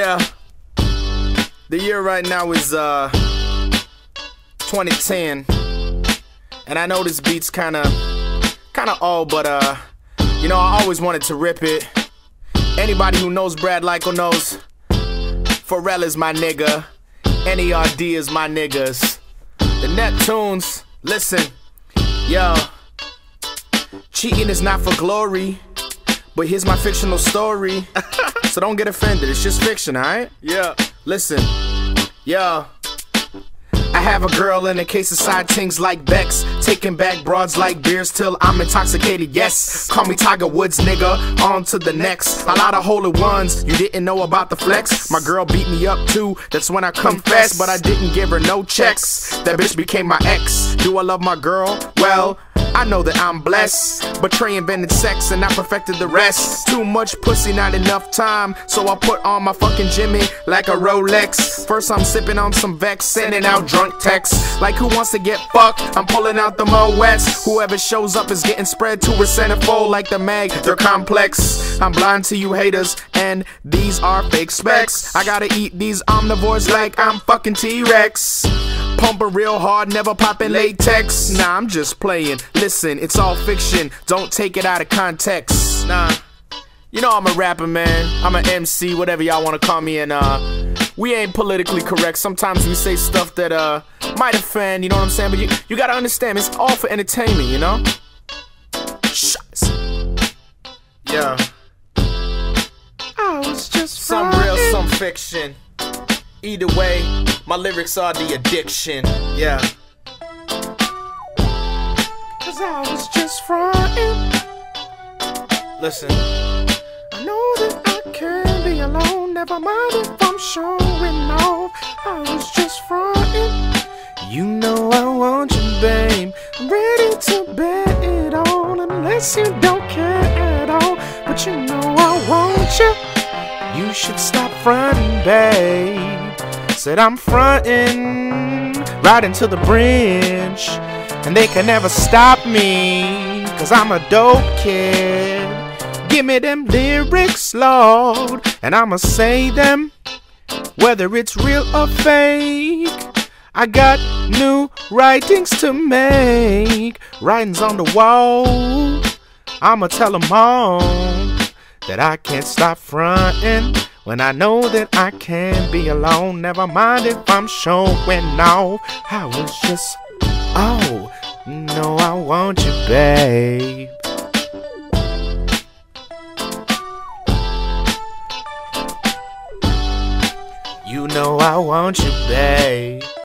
Yeah, the year right now is 2010, and I know this beat's kinda old, but you know, I always wanted to rip it. Anybody who knows Brad Lyko knows Pharrell is my nigga, NERD is my niggas. The Neptunes, listen, yo, cheating is not for glory, but here's my fictional story. So don't get offended, it's just fiction, alright? Yeah. Listen, yo, I have a girl in a case of side things like Bex, taking back broads like beers till I'm intoxicated, yes. Call me Tiger Woods, nigga, on to the next. A lot of holy ones, you didn't know about the flex. My girl beat me up too, that's when I confess, but I didn't give her no checks. That bitch became my ex. Do I love my girl? Well, I know that I'm blessed, but Trey invented sex and I perfected the rest. Too much pussy, not enough time, so I put on my fucking Jimmy like a Rolex. First I'm sipping on some Vex, sending out drunk texts like who wants to get fucked, I'm pulling out the Moets. Whoever shows up is getting spread to a centerfold like the mag, they're complex. I'm blind to you haters, and these are fake specs. I gotta eat these omnivores like I'm fucking T-Rex. Pumping real hard, never popping latex. Nah, I'm just playing. Listen, it's all fiction. Don't take it out of context. Nah, you know I'm a rapper, man. I'm an MC, whatever y'all wanna call me, and we ain't politically correct. Sometimes we say stuff that might offend, you know what I'm saying? But you gotta understand, it's all for entertainment, you know? Shucks. Yeah. I was just some real, some fiction. Either way, my lyrics are the addiction, yeah. Cause I was just frontin'. Listen, I know that I can be alone. Never mind if I'm showing off. I was just frontin'. You know I want you, babe. I'm ready to bet it on, unless you don't care at all. But you know I want you. You should stop frontin', babe. Said I'm frontin', riding to the bridge, and they can never stop me, cause I'm a dope kid. Give me them lyrics, Lord, and I'ma say them, whether it's real or fake. I got new writings to make, writings on the wall. I'ma tell them all that I can't stop frontin', when I know that I can be alone. Never mind if I'm showing off. I was just, oh, no, I want you, babe. You know I want you, babe.